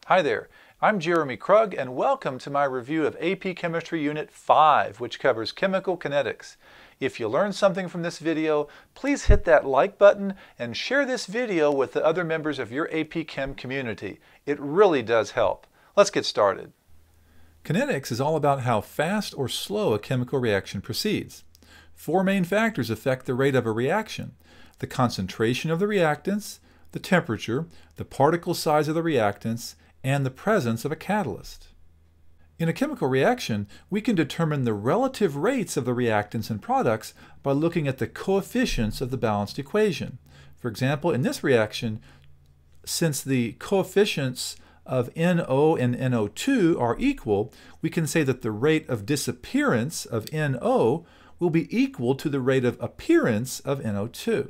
Hi there, I'm Jeremy Krug and welcome to my review of AP Chemistry Unit 5, which covers Chemical Kinetics. If you learned something from this video, please hit that like button and share this video with the other members of your AP Chem community. It really does help. Let's get started. Kinetics is all about how fast or slow a chemical reaction proceeds. Four main factors affect the rate of a reaction: the concentration of the reactants, the temperature, the particle size of the reactants, and the presence of a catalyst. In a chemical reaction, we can determine the relative rates of the reactants and products by looking at the coefficients of the balanced equation. For example, in this reaction, since the coefficients of NO and NO2 are equal, we can say that the rate of disappearance of NO will be equal to the rate of appearance of NO2.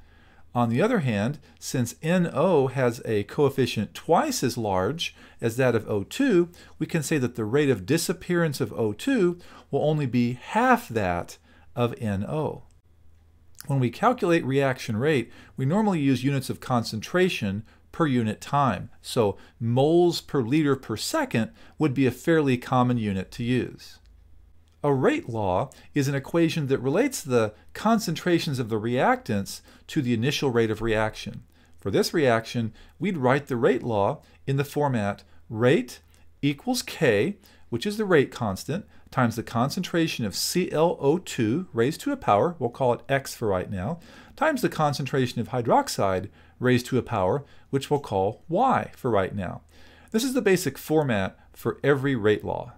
On the other hand, since NO has a coefficient twice as large as that of O2, we can say that the rate of disappearance of O2 will only be half that of NO. When we calculate reaction rate, we normally use units of concentration per unit time, so moles per liter per second would be a fairly common unit to use. A rate law is an equation that relates the concentrations of the reactants to the initial rate of reaction. For this reaction, we'd write the rate law in the format rate equals K, which is the rate constant, times the concentration of ClO2 raised to a power, we'll call it X for right now, times the concentration of hydroxide raised to a power, which we'll call Y for right now. This is the basic format for every rate law.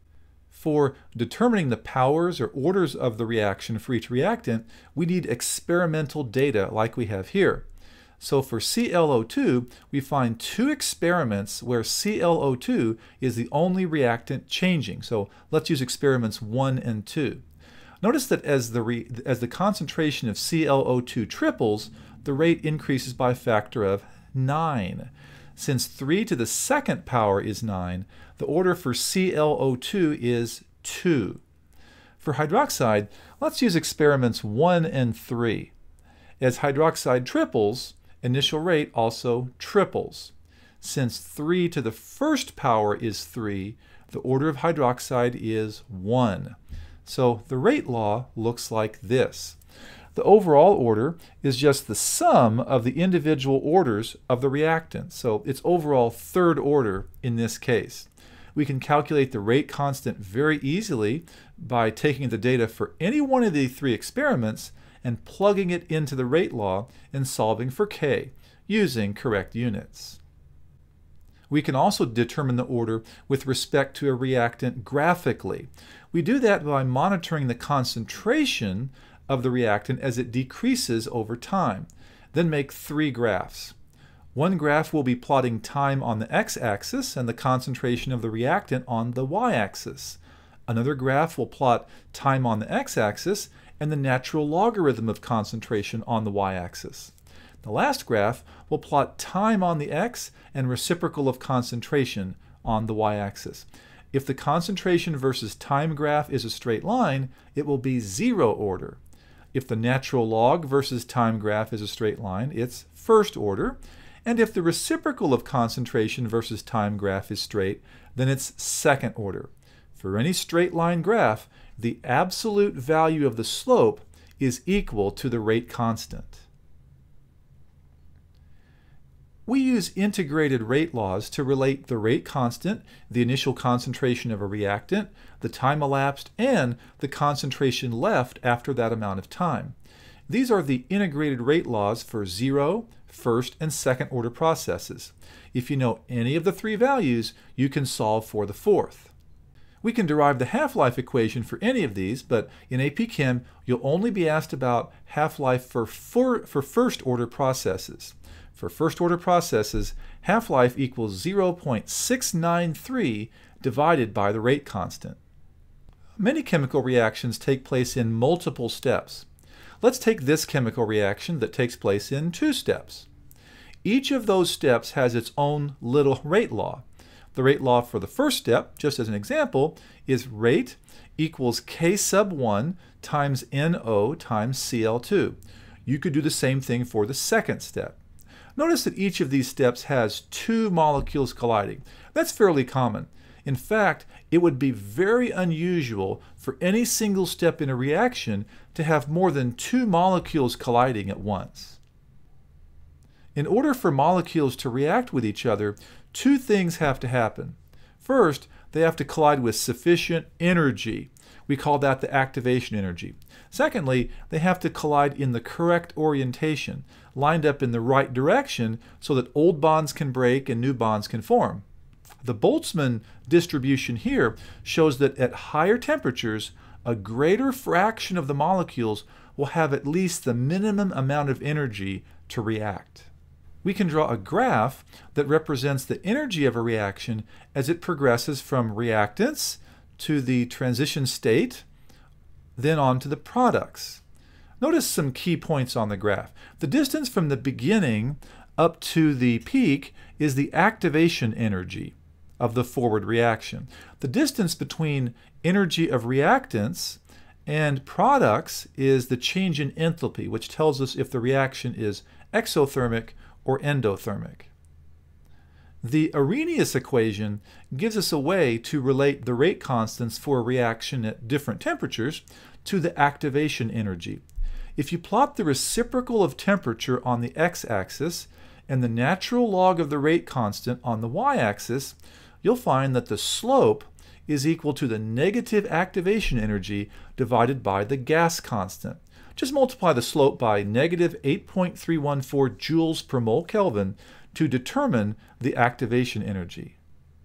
For determining the powers or orders of the reaction for each reactant, we need experimental data like we have here. So for ClO2, we find two experiments where ClO2 is the only reactant changing. So let's use experiments 1 and 2. Notice that as the concentration of ClO2 triples, the rate increases by a factor of 9. Since 3 to the second power is 9, the order for ClO2 is 2. For hydroxide, let's use experiments 1 and 3. As hydroxide triples, initial rate also triples. Since 3 to the first power is 3, the order of hydroxide is 1. So the rate law looks like this. The overall order is just the sum of the individual orders of the reactant. So it's overall third order in this case. We can calculate the rate constant very easily by taking the data for any one of the three experiments and plugging it into the rate law and solving for K using correct units. We can also determine the order with respect to a reactant graphically. We do that by monitoring the concentration of the reactant as it decreases over time. Then make three graphs. One graph will be plotting time on the x-axis and the concentration of the reactant on the y-axis. Another graph will plot time on the x-axis and the natural logarithm of concentration on the y-axis. The last graph will plot time on the x and reciprocal of concentration on the y-axis. If the concentration versus time graph is a straight line, it will be zero order. If the natural log versus time graph is a straight line, it's first order. And if the reciprocal of concentration versus time graph is straight, then it's second order. For any straight line graph, the absolute value of the slope is equal to the rate constant. We use integrated rate laws to relate the rate constant, the initial concentration of a reactant, the time elapsed, and the concentration left after that amount of time. These are the integrated rate laws for zero, first, and second order processes. If you know any of the three values, you can solve for the fourth. We can derive the half-life equation for any of these, but in AP Chem, you'll only be asked about half-life for first order processes. For first order processes, half-life equals 0.693 divided by the rate constant. Many chemical reactions take place in multiple steps. Let's take this chemical reaction that takes place in 2 steps. Each of those steps has its own little rate law. The rate law for the first step, just as an example, is rate equals K sub 1 times NO times Cl2. You could do the same thing for the second step. Notice that each of these steps has two molecules colliding. That's fairly common. In fact, it would be very unusual for any single step in a reaction to have more than two molecules colliding at once. In order for molecules to react with each other, two things have to happen. First, they have to collide with sufficient energy. We call that the activation energy. Secondly, they have to collide in the correct orientation, lined up in the right direction so that old bonds can break and new bonds can form. The Boltzmann distribution here shows that at higher temperatures, a greater fraction of the molecules will have at least the minimum amount of energy to react. We can draw a graph that represents the energy of a reaction as it progresses from reactants to the transition state, then on to the products. Notice some key points on the graph. The distance from the beginning up to the peak is the activation energy of the forward reaction. The distance between energy of reactants and products is the change in enthalpy, which tells us if the reaction is exothermic or endothermic. The Arrhenius equation gives us a way to relate the rate constants for a reaction at different temperatures to the activation energy. If you plot the reciprocal of temperature on the x-axis and the natural log of the rate constant on the y-axis, you'll find that the slope is equal to the negative activation energy divided by the gas constant. Just multiply the slope by negative 8.314 joules per mole Kelvin to determine the activation energy.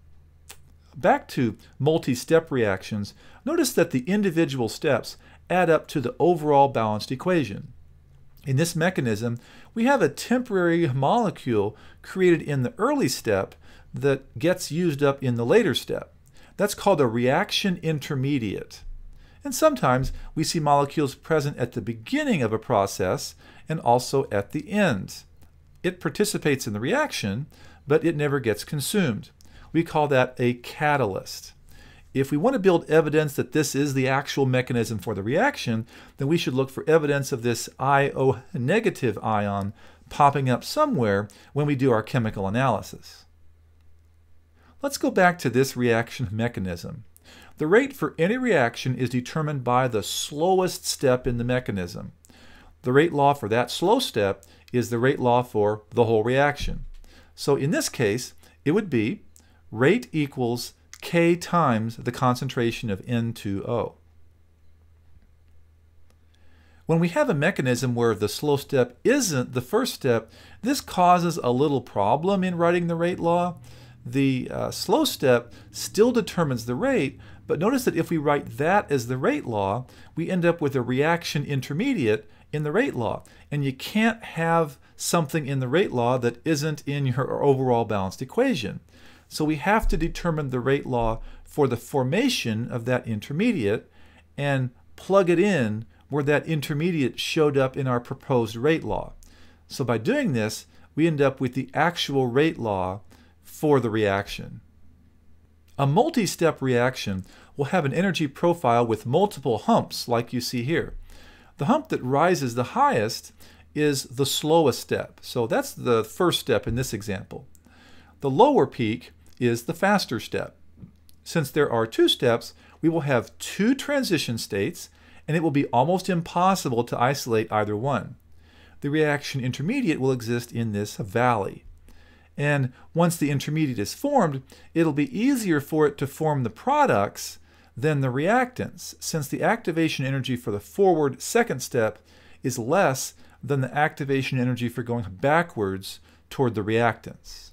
Back to multi-step reactions, notice that the individual steps add up to the overall balanced equation. In this mechanism, we have a temporary molecule created in the early step that gets used up in the later step. That's called a reaction intermediate. And sometimes we see molecules present at the beginning of a process and also at the end. It participates in the reaction, but it never gets consumed. We call that a catalyst. If we want to build evidence that this is the actual mechanism for the reaction, then we should look for evidence of this IO negative ion popping up somewhere when we do our chemical analysis. Let's go back to this reaction mechanism. The rate for any reaction is determined by the slowest step in the mechanism. The rate law for that slow step is the rate law for the whole reaction. So in this case, it would be rate equals K times the concentration of N2O. When we have a mechanism where the slow step isn't the first step, this causes a little problem in writing the rate law. The slow step still determines the rate, but notice that if we write that as the rate law, we end up with a reaction intermediate in the rate law. And you can't have something in the rate law that isn't in your overall balanced equation. So we have to determine the rate law for the formation of that intermediate and plug it in where that intermediate showed up in our proposed rate law. So by doing this, we end up with the actual rate law for the reaction. A multi-step reaction will have an energy profile with multiple humps like you see here. The hump that rises the highest is the slowest step. So that's the first step in this example. The lower peak is the faster step. Since there are two steps, we will have two transition states, and it will be almost impossible to isolate either one. The reaction intermediate will exist in this valley. And once the intermediate is formed, it'll be easier for it to form the products than the reactants, since the activation energy for the forward second step is less than the activation energy for going backwards toward the reactants.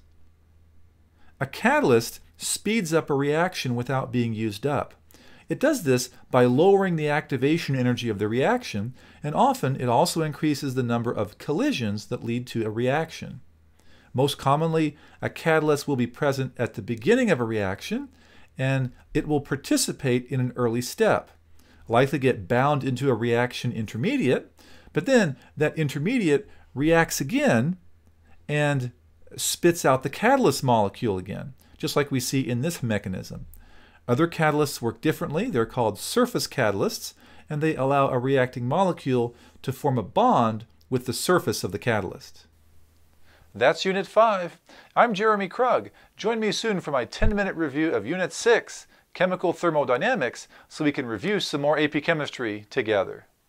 A catalyst speeds up a reaction without being used up. It does this by lowering the activation energy of the reaction, and often it also increases the number of collisions that lead to a reaction. Most commonly, a catalyst will be present at the beginning of a reaction, and it will participate in an early step, likely get bound into a reaction intermediate, but then that intermediate reacts again and spits out the catalyst molecule again, just like we see in this mechanism. Other catalysts work differently. They're called surface catalysts, and they allow a reacting molecule to form a bond with the surface of the catalyst. That's Unit 5. I'm Jeremy Krug. Join me soon for my 10-minute review of Unit 6, Chemical Thermodynamics, so we can review some more AP Chemistry together.